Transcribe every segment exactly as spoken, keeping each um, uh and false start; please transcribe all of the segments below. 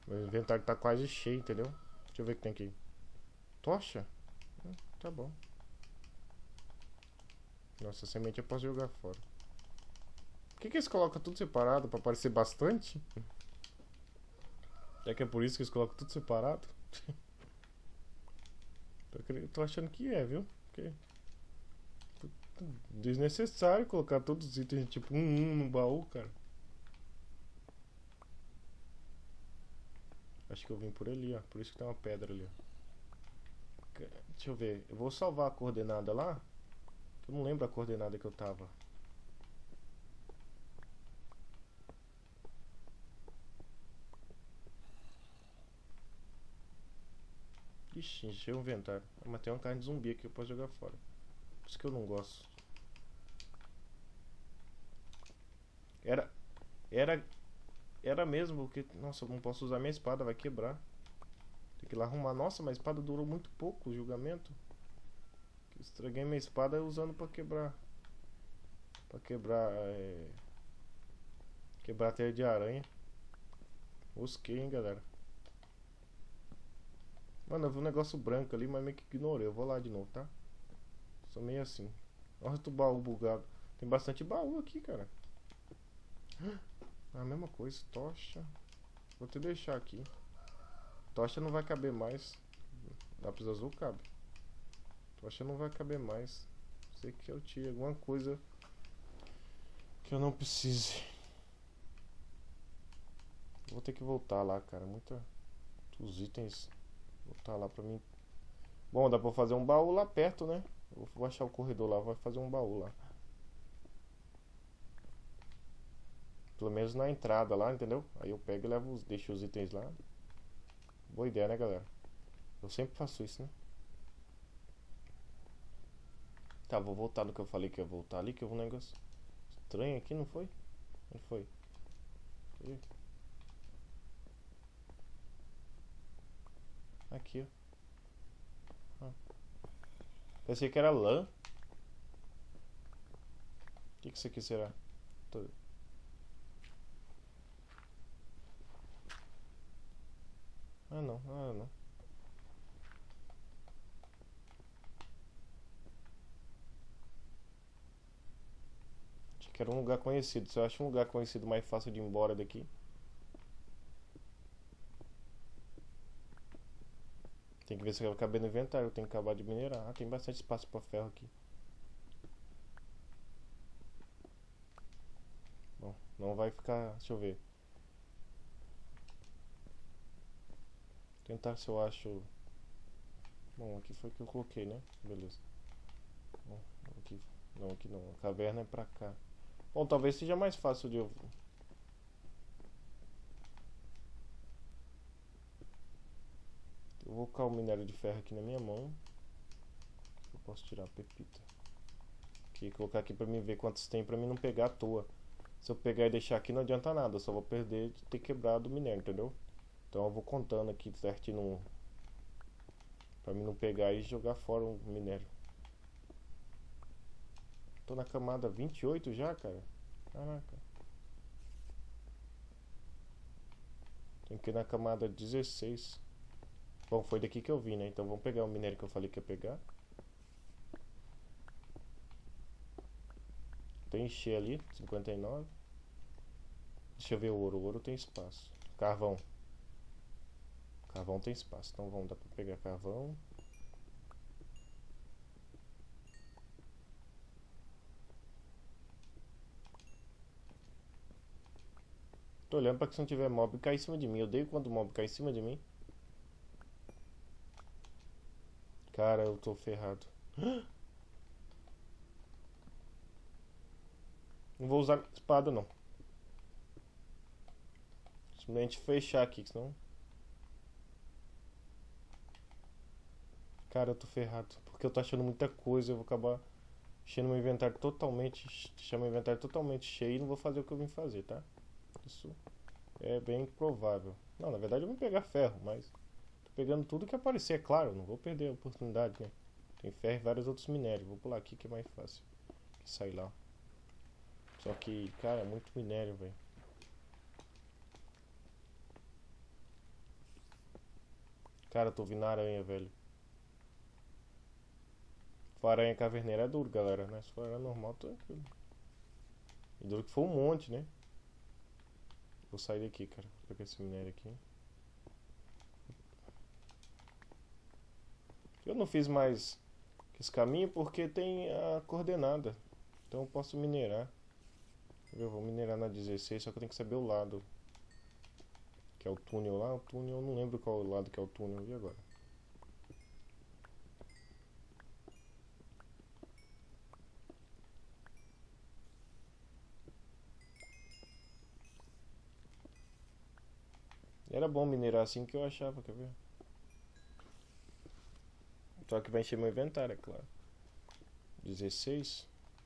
Meu inventário tá quase cheio, entendeu? Deixa eu ver o que tem aqui. Tocha? Hum, tá bom. Nossa, semente eu posso jogar fora. Por que, que eles colocam tudo separado? Pra parecer bastante? É que é por isso que eles colocam tudo separado? tô, tô achando que é, viu? Porque desnecessário colocar todos os itens tipo um, um no baú, cara. Acho que eu vim por ali, ó. Por isso que tem uma pedra ali, ó. Deixa eu ver. Eu vou salvar a coordenada lá. Eu não lembro a coordenada que eu tava. Ixi, encheu o inventário. Mas tem uma carne de zumbi aqui que eu posso jogar fora. Por isso que eu não gosto. Era. Era. Era mesmo, porque. Nossa, eu não posso usar minha espada, vai quebrar. Tem que ir lá arrumar. Nossa, mas a espada durou muito pouco o julgamento. Eu estraguei minha espada usando pra quebrar. Pra quebrar. É... Quebrar teia de aranha. Mosquei, hein, galera. Mano, eu vi um negócio branco ali, mas meio que ignorei. Eu vou lá de novo, tá? Sou meio assim. Olha o baú bugado. Tem bastante baú aqui, cara. A mesma coisa, tocha. Vou te deixar aqui. Tocha não vai caber mais. Lápis azul cabe. Tocha não vai caber mais. Sei que eu tinha alguma coisa que eu não precise. Vou ter que voltar lá, cara. Muita... Os itens. Voltar lá pra mim. Bom, dá pra fazer um baú lá perto, né? Eu vou achar o corredor lá, vou fazer um baú lá. Pelo menos na entrada lá, entendeu? Aí eu pego e levo os, deixo os itens lá. Boa ideia, né, galera? Eu sempre faço isso, né? Tá, vou voltar no que eu falei que ia voltar ali, que eu vi um negócio estranho aqui, não foi? Onde foi? Ih. Aqui, ó. Ah. Pensei que era lã. O que, que isso aqui será? Tô... Ah, não, ah, não. Achei que era um lugar conhecido. Se eu acho um lugar conhecido mais fácil de ir embora daqui. Tem que ver se eu acabei no inventário. Eu tenho que acabar de minerar. Ah, tem bastante espaço pra ferro aqui. Bom, não vai ficar. Deixa eu ver. Tentar se eu acho. Bom, aqui foi que eu coloquei, né? Beleza. Bom, aqui. Não, aqui não. A caverna é pra cá. Bom, talvez seja mais fácil de eu. Eu vou colocar o minério de ferro aqui na minha mão. Eu posso tirar a pepita. Aqui, colocar aqui pra mim ver quantos tem, pra mim não pegar à toa. Se eu pegar e deixar aqui não adianta nada, eu só vou perder de ter quebrado o minério, entendeu? Então eu vou contando aqui certinho pra mim não pegar e jogar fora o minério. Tô na camada vinte e oito já, cara. Caraca. Tem que ir na camada dezesseis. Bom, foi daqui que eu vim, né? Então vamos pegar o minério que eu falei que ia pegar. Tem encher ali, cinquenta e nove. Deixa eu ver o ouro. O ouro tem espaço. Carvão. Carvão tem espaço. Então vamos dar pra pegar carvão. Tô olhando pra que se não tiver mob cair em cima de mim. Eu odeio quando o mob cai em cima de mim. Cara, eu tô ferrado. Não vou usar espada, não. Simplesmente fechar aqui, senão... Cara, eu tô ferrado. Porque eu tô achando muita coisa. Eu vou acabar enchendo meu inventário totalmente... Deixando meu inventário totalmente cheio e não vou fazer o que eu vim fazer, tá? Isso é bem provável. Não, na verdade eu vou pegar ferro, mas... Tô pegando tudo que aparecer, é claro. Não vou perder a oportunidade, né? Tem ferro e vários outros minérios. Vou pular aqui que é mais fácil que sair lá. Só que, cara, é muito minério, velho. Cara, eu tô ouvindo aranha, velho. Se for aranha caverneira é duro, galera, né? Se for aranha normal, tranquilo. E duro que foi um monte, né? Vou sair daqui, cara. Vou pegar esse minério aqui. Eu não fiz mais esse caminho porque tem a coordenada. Então eu posso minerar. Eu vou minerar na dezesseis, só que eu tenho que saber o lado. Que é o túnel lá. O túnel, eu não lembro qual lado que é o túnel. E agora? Era bom minerar assim que eu achava, quer ver? Só que vai encher meu inventário, é claro. dezesseis.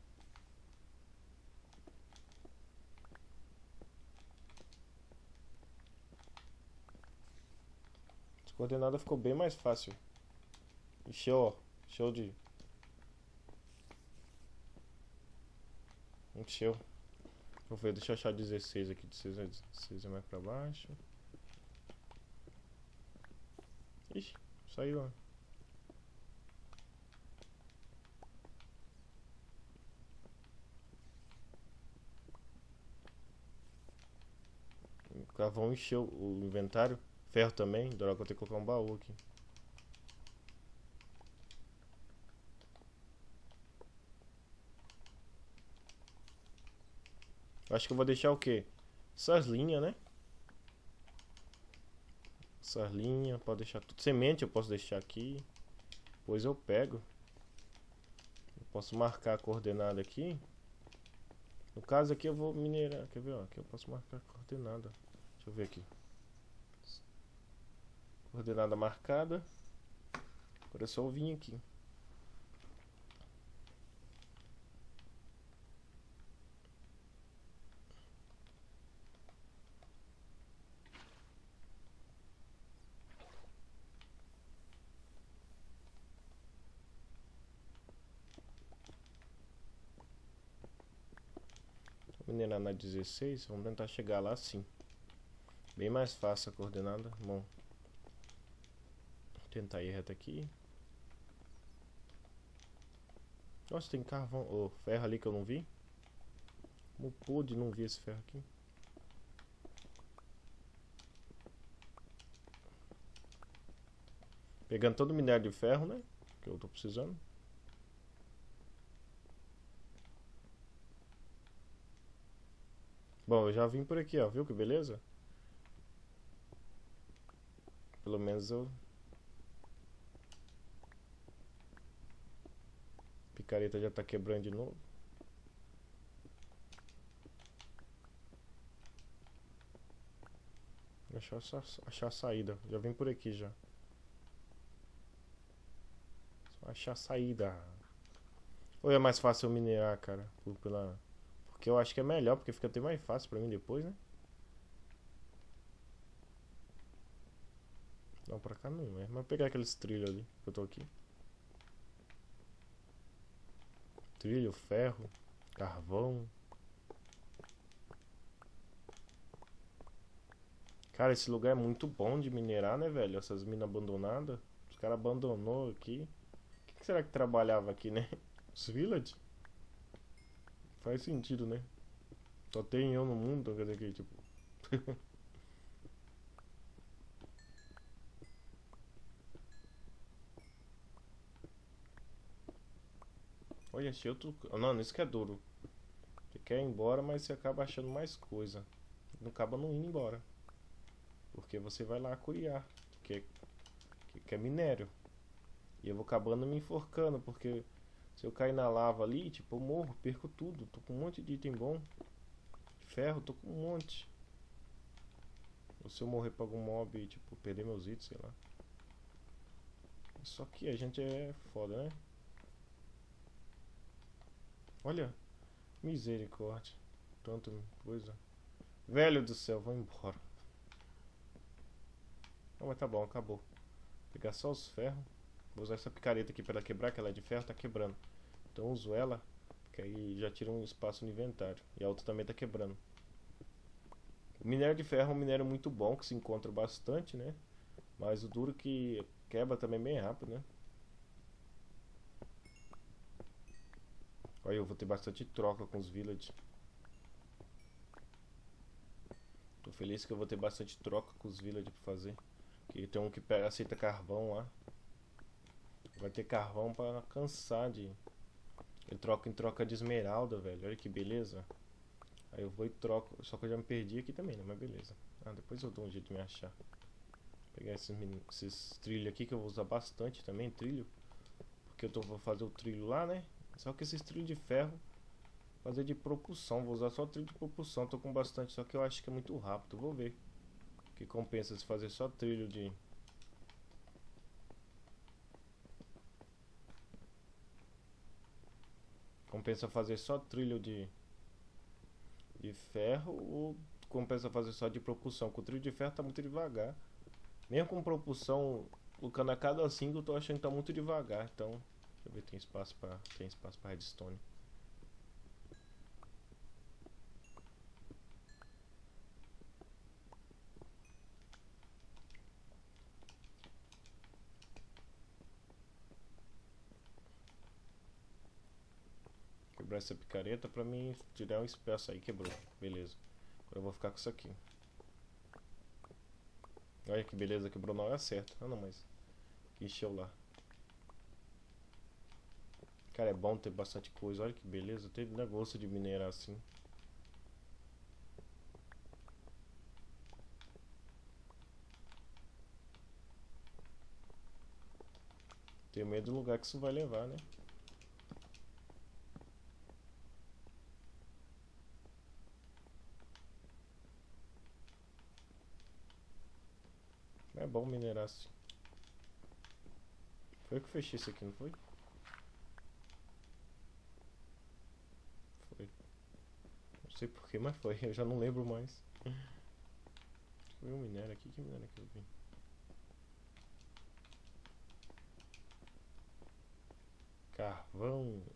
As coordenadas ficou bem mais fácil. Encheu, ó. Show de... Encheu. Deixa eu ver, deixa eu achar dezesseis aqui. dezesseis é mais pra baixo. Ixi, saiu, ó. Carvão encheu o inventário. Ferro também. Droga, eu tenho que colocar um baú aqui. Acho que eu vou deixar o quê? Essas linhas, né? Essas linhas, pode deixar tudo. Semente eu posso deixar aqui. Depois eu pego. Eu posso marcar a coordenada aqui. No caso aqui eu vou minerar. Quer ver? Ó, aqui eu posso marcar a coordenada. Deixa eu ver aqui. Coordenada marcada. Agora é só eu vir aqui. Vou minerar na dezesseis. Vamos tentar chegar lá assim. Bem mais fácil a coordenada. Bom. Vou tentar ir reto aqui. Nossa, tem carvão. Ô, oh, ferro ali que eu não vi. Como pude não ver esse ferro aqui? Pegando todo o minério de ferro, né? Que eu tô precisando. Bom, eu já vim por aqui, ó. Viu que beleza? Pelo menos eu... Picareta já tá quebrando de novo. Achar, achar a saída. Já vim por aqui já. Só achar a saída. Ou é mais fácil eu minerar, cara? Por, pela... Porque eu acho que é melhor, porque fica até mais fácil pra mim depois, né? Não, pra cá não é. Mas vou pegar aqueles trilhos ali que eu tô aqui. Trilho, ferro, carvão. Cara, esse lugar é muito bom de minerar, né, velho? Essas minas abandonadas. Os caras abandonou aqui. O que será que trabalhava aqui, né? Os village? Faz sentido, né? Só tem eu no mundo, quer dizer que, tipo... Olha, achei outro... Não, isso que é duro. Você quer ir embora, mas você acaba achando mais coisa. Não acaba não indo embora. Porque você vai lá curiar. Que, que, que é minério. E eu vou acabando me enforcando, porque... Se eu cair na lava ali, tipo, eu morro, perco tudo. Tô com um monte de item bom. Ferro, tô com um monte. Ou se eu morrer pra algum mob, tipo, perder meus itens, sei lá. Só que a gente é foda, né? Olha, misericórdia. Tanta coisa. Velho do céu, vou embora. Não, mas tá bom, acabou. Vou pegar só os ferros. Vou usar essa picareta aqui pra ela quebrar, que ela é de ferro, tá quebrando. Então eu uso ela, que aí já tira um espaço no inventário. E a outra também tá quebrando. O minério de ferro é um minério muito bom, que se encontra bastante, né? Mas o duro que quebra também bem rápido, né? Olha, eu vou ter bastante troca com os village. Tô feliz que eu vou ter bastante troca com os village pra fazer. Que tem um que pega, aceita carvão lá. Vai ter carvão pra cansar de... Eu troco em troca de esmeralda, velho. Olha que beleza. Aí eu vou e troco. Só que eu já me perdi aqui também, né? Mas beleza. Ah, depois eu dou um jeito de me achar. Pegar esses, esses trilhos aqui que eu vou usar bastante também, trilho. Porque eu tô, vou fazer o trilho lá, né? Só que esses trilhos de ferro, fazer de propulsão. Vou usar só trilho de propulsão. Tô com bastante, só que eu acho que é muito rápido. Vou ver. Que compensa se fazer só trilho de... Compensa fazer só trilho de... De ferro ou compensa fazer só de propulsão? Com o trilho de ferro tá muito devagar. Mesmo com propulsão, colocando a cada cinco, eu tô achando que tá muito devagar. Então, deixa eu ver, tem espaço pra, tem espaço pra redstone. Quebrar essa picareta pra mim tirar um espaço aí, quebrou. Beleza. Agora eu vou ficar com isso aqui. Olha que beleza, quebrou na hora certa. Ah não, mas que encheu lá. Cara, é bom ter bastante coisa. Olha que beleza, tem negócio de minerar assim. Tenho medo do lugar que isso vai levar, né? É bom minerar assim. Foi eu que fechei isso aqui, não foi? Foi. Não sei porquê, mas foi. Eu já não lembro mais. Deixa eu ver o minério aqui. Que minério que eu vi? Carvão.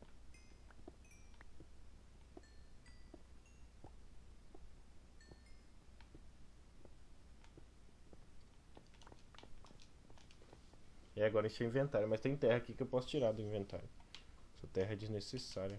E agora encher inventário. Mas tem terra aqui que eu posso tirar do inventário. Essa terra é desnecessária.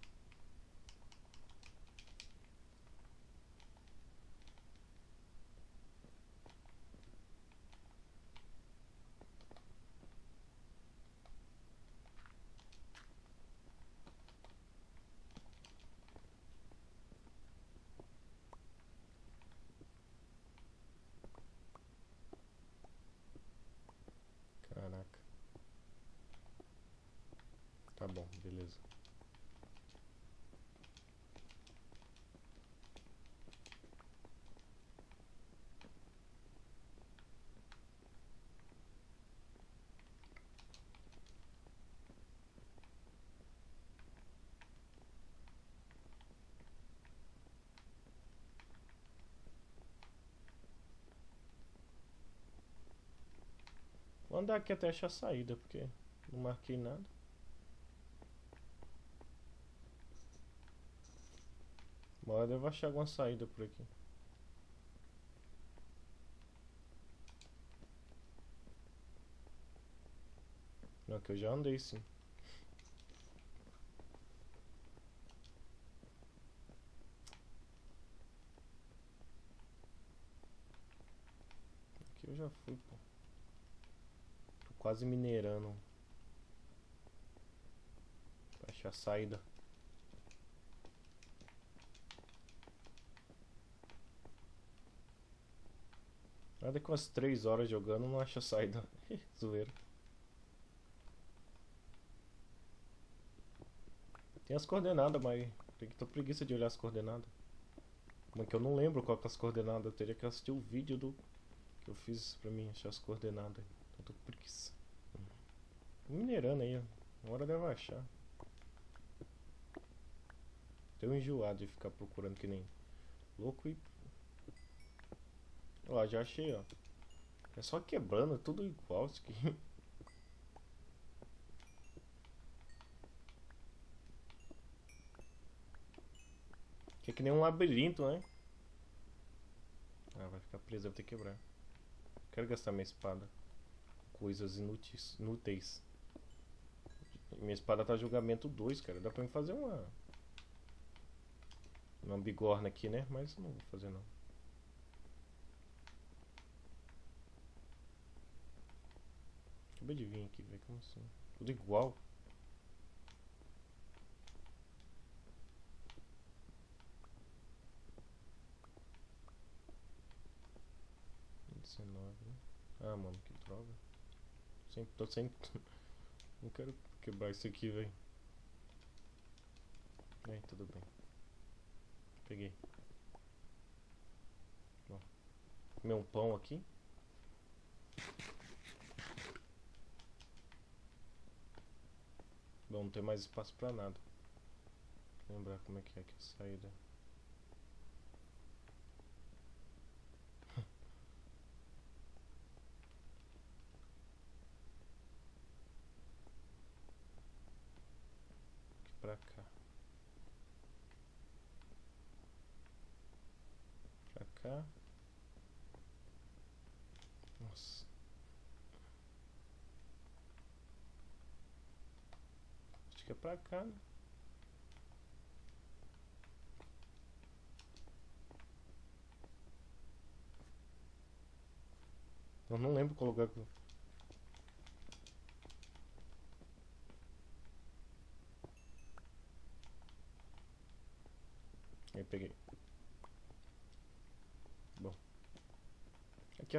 Caraca. Tá bom, beleza. Vou andar aqui até achar a saída, porque não marquei nada. Uma hora eu devo achar alguma saída por aqui. Não, que eu já andei sim. Aqui eu já fui, pô. Tô quase minerando pra achar a saída. Nada com as três horas jogando não acha a saída. Zoeira. Tem as coordenadas, mas tem que ter preguiça de olhar as coordenadas. Como é que eu não lembro qual que é as coordenadas? Eu teria que assistir o vídeo do que eu fiz pra mim achar as coordenadas. Eu tô com preguiça. Tô minerando aí, ó. Uma hora deve achar. Tô enjoado de ficar procurando que nem louco e... Ó, já achei, ó. É só quebrando, é tudo igual isso aqui. Que é que nem um labirinto, né? Ah, vai ficar preso, deve ter que quebrar. Quero gastar minha espada. Coisas inúteis. inúteis. Minha espada tá julgamento dois, cara. Dá pra mim fazer uma... Uma bigorna aqui, né? Mas não vou fazer não. Acabei de vir aqui, velho. Como assim? Tudo igual. dezenove, né? Ah, mano, que droga. Sempre, tô sem... Não quero quebrar isso aqui, velho. É, tudo bem. Peguei. Bom, comer um pão aqui. Bom, não tem mais espaço pra nada. Lembrar como é que é que é a saída. Aqui pra cá. Pra cá. Nossa. Acho que é pra cá, né? Eu não lembro qual lugar que eu... Aí peguei. Bom. Aqui, ó.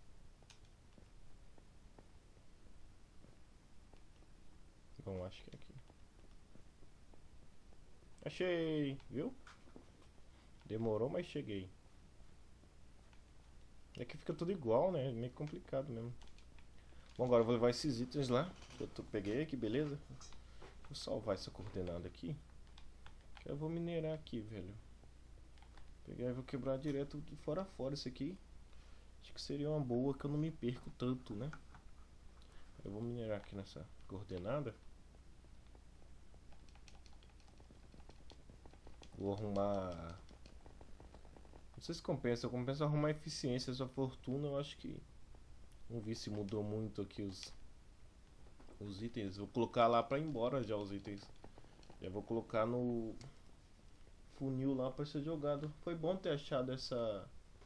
Bom, acho que é aqui. Achei! Viu? Demorou, mas cheguei. É que fica tudo igual, né? É meio complicado mesmo. Bom, agora eu vou levar esses itens lá. Que eu tô, peguei aqui, beleza? Vou salvar essa coordenada aqui. Que eu vou minerar aqui, velho. Pegar e vou quebrar direto de fora a fora isso aqui. Acho que seria uma boa que eu não me perco tanto, né? Eu vou minerar aqui nessa coordenada. Vou arrumar... Não sei se compensa. Eu compenso arrumar eficiência, sua fortuna. Eu acho que... Vamos ver se mudou muito aqui os... Os itens. Vou colocar lá pra ir embora já os itens. Já vou colocar no... Funil lá pra ser jogado. Foi bom ter achado essa...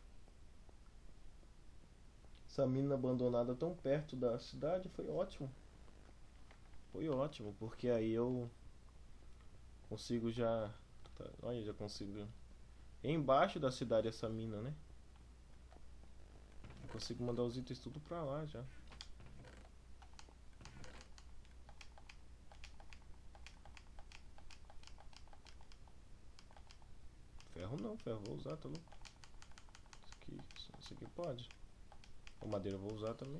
Essa mina abandonada tão perto da cidade. Foi ótimo. Foi ótimo, porque aí eu... Consigo já... Tá, olha, já consigo... É embaixo da cidade essa mina, né? Eu consigo mandar os itens tudo pra lá já. Ferro não, ferro vou usar, tá louco? Isso aqui, isso aqui pode. A madeira eu vou usar também.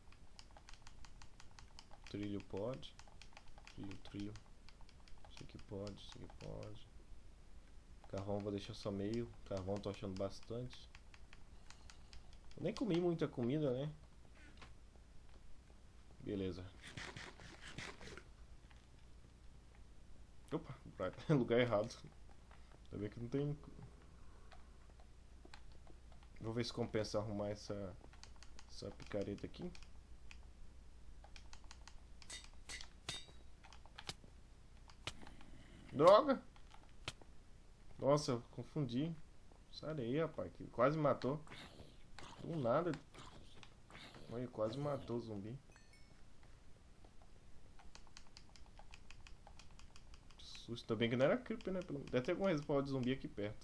Trilho pode. Trilho, trilho. Isso aqui pode, isso aqui pode. Carvão vou deixar só meio. Carvão tô achando bastante. Eu nem comi muita comida, né? Beleza. Opa, lugar errado. Tá vendo que não tem... Vou ver se compensa arrumar essa... Essa picareta aqui. Droga! Nossa, eu confundi. Sai daí, rapaz, que quase matou. Do nada. Olha, quase matou o zumbi. Susto, também que não era creeper, né? Deve ter algum respawn de zumbi aqui perto.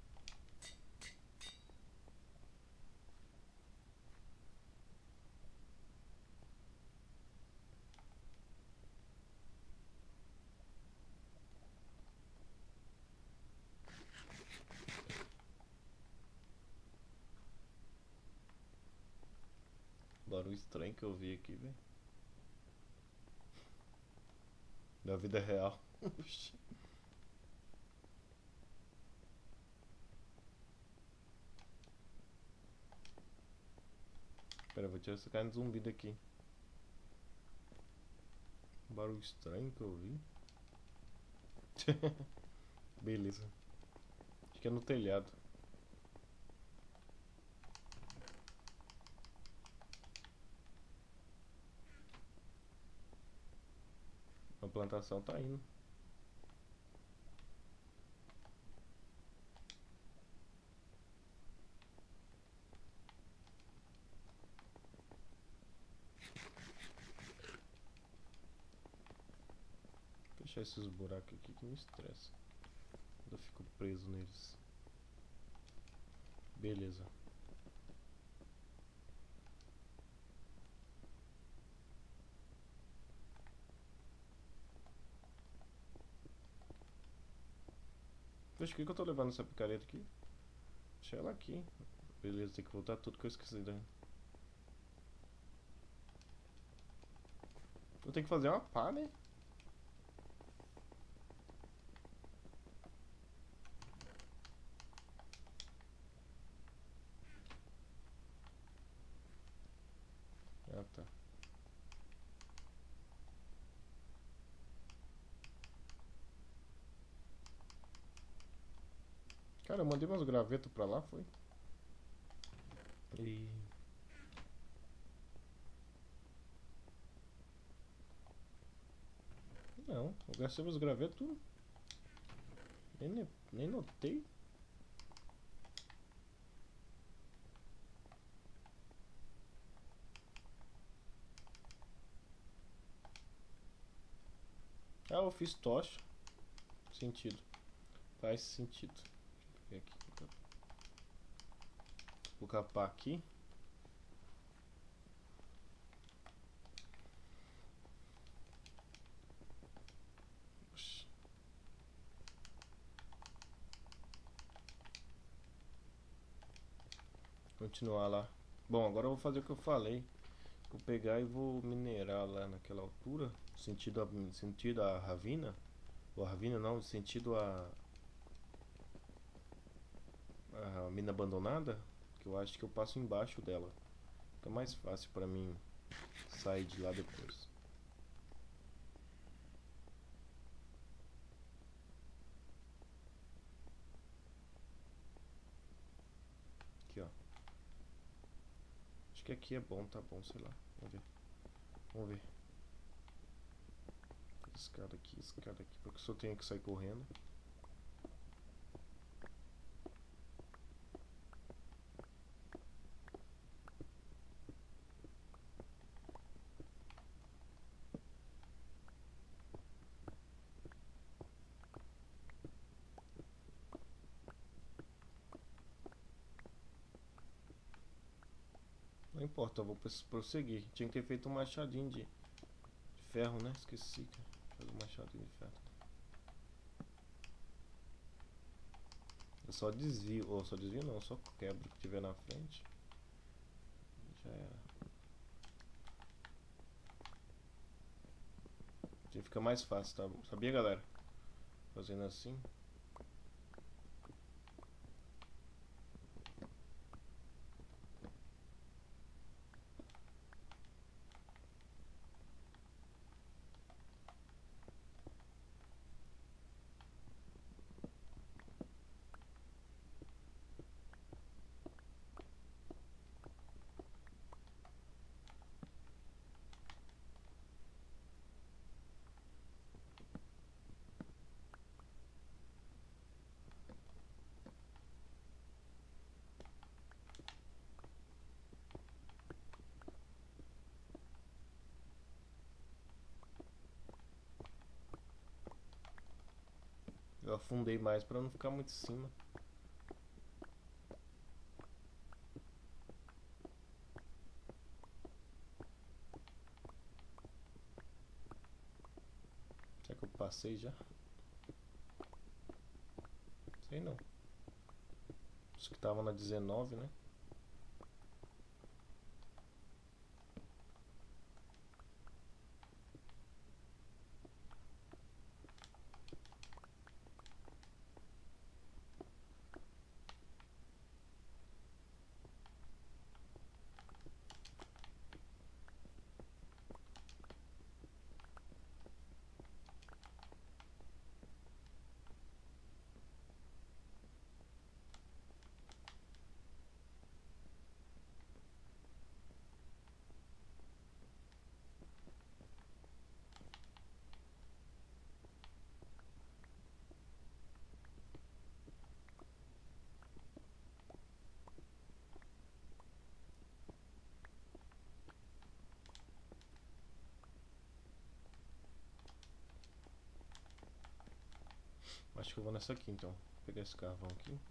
Barulho estranho que eu vi aqui, velho. Da vida real. Pera, eu vou tirar essa carne de zumbi daqui. Barulho estranho que eu vi. Beleza. Acho que é no telhado. A plantação tá indo. Fechar esses buracos aqui que me estressa. Eu fico preso neles. Beleza. Poxa, o que que eu tô levando essa picareta aqui? Deixa ela aqui. Beleza, tem que voltar tudo que eu esqueci daí. Eu tenho que fazer uma pá, né? Ah, tá. Cara, eu mandei umas gravetas pra lá, foi? E... Não, eu gastei meus gravetos tudo. Nem, nem notei. Ah, eu fiz tocha. Sentido. Faz sentido. Deixa eu ver aqui. Vou capar aqui. Oxi. Continuar lá. Bom, agora eu vou fazer o que eu falei. Vou pegar e vou minerar lá naquela altura. Sentido a, sentido a ravina. Ou a ravina não, sentido a, a mina abandonada. Que eu acho que eu passo embaixo dela. Fica mais fácil pra mim sair de lá depois. Aqui, ó. Acho que aqui é bom, tá bom, sei lá. Vamos ver. Vamos ver. Escada aqui, escada aqui, porque só tenho que sair correndo. Não importa, eu vou prosseguir. Tinha que ter feito um machadinho de, de ferro, né? Esqueci, cara. Fazer um machadinho de ferro. Eu só desvio, ou só desvio não, só quebro o que tiver na frente. Já era. Assim fica mais fácil, tá? Sabia, galera? Fazendo assim. Eu afundei mais pra não ficar muito em cima. Será que eu passei já? Sei não. Acho que tava na dezenove, né? Acho que eu vou nessa aqui então. Vou pegar esse carvão aqui.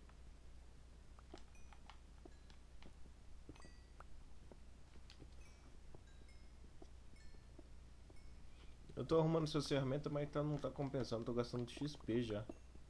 Eu tô arrumando essas ferramentas, mas tá, não tá compensando. Tô gastando X P já.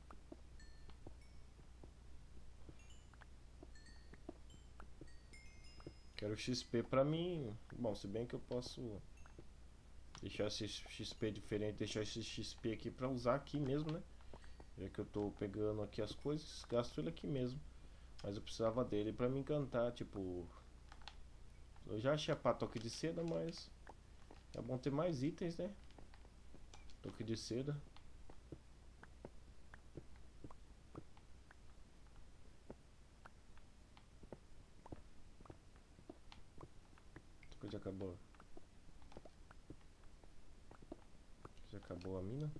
Quero X P pra mim. Bom, se bem que eu posso deixar esse X P diferente, deixar esse X P aqui pra usar aqui mesmo, né? Já que eu tô pegando aqui as coisas, gasto ele aqui mesmo. Mas eu precisava dele pra me encantar, tipo... Eu já achei a pá toque de seda, mas... É bom ter mais itens, né? Toque de seda. Já acabou. Já acabou a mina.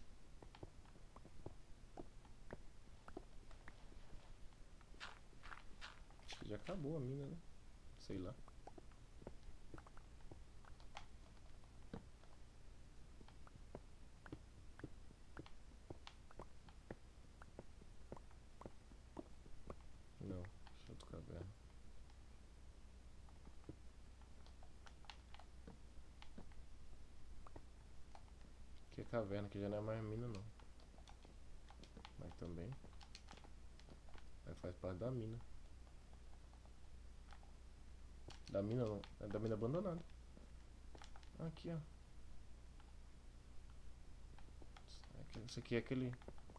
Acho que já acabou a mina, né? Sei lá. Não, deixa eu tocar caverna. Aqui é caverna, que já não é mais mina não. Mas também. Aí faz parte da mina. Da mina não, é da mina abandonada. Aqui, ó. Esse aqui é aquele...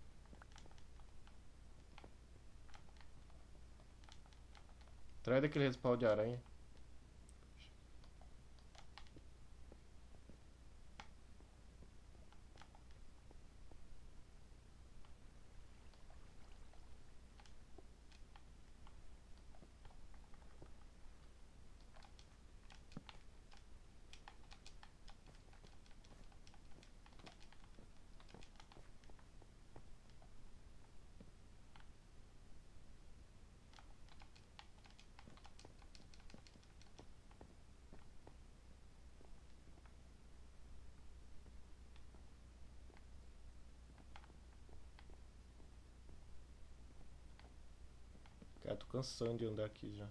Traz daquele respawn de aranha. Cara, tô cansando de andar aqui já.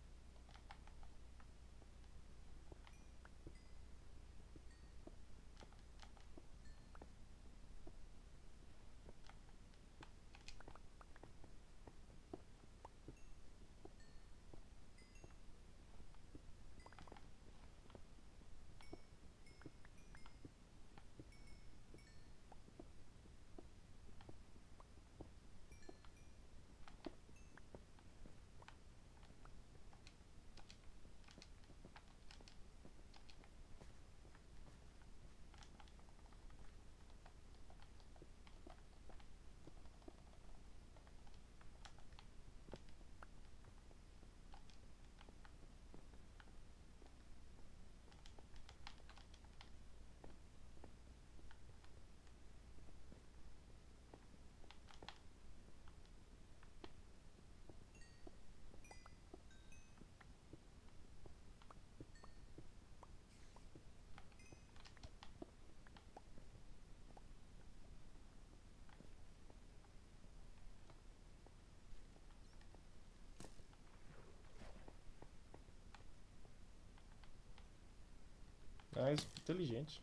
Mais inteligente.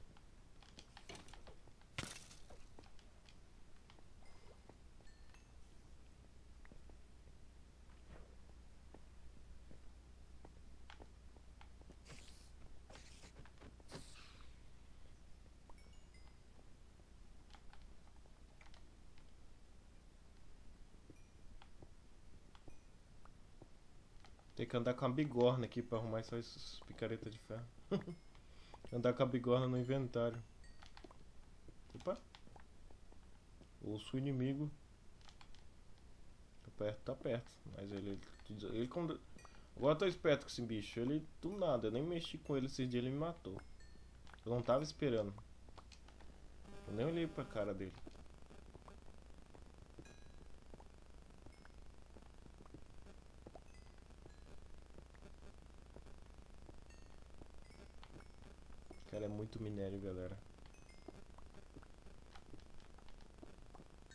Tem que andar com a bigorna aqui pra arrumar só essas picaretas de ferro. Andar com a bigorna no inventário. Opa. Ouço o inimigo. Tá perto, tá perto. Mas ele... ele, ele quando... Agora eu tô esperto com esse bicho. Ele do nada, eu nem mexi com ele esses dias, ele me matou. Eu não tava esperando. Eu nem olhei pra cara dele. Cara, é muito minério, galera.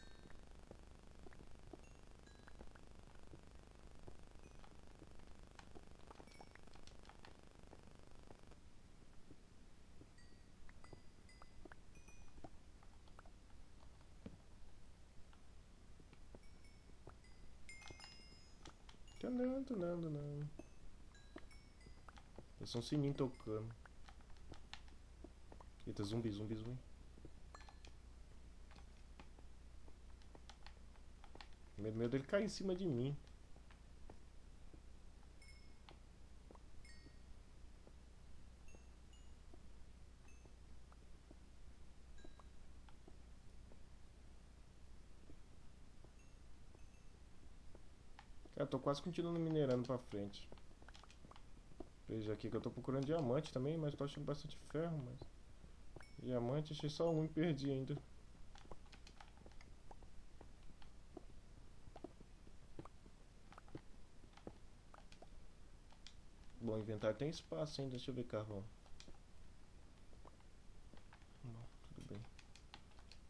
Não, tô não, tô não. É só um sininho tocando. Eita, zumbi, zumbi, zumbi. Medo, medo dele cair em cima de mim. Cara, tô quase continuando minerando pra frente. Veja aqui que eu tô procurando diamante também, mas tô achando bastante ferro, mas... Diamante, achei só um e perdi ainda. Bom, o inventário tem espaço ainda, deixa eu ver carvão.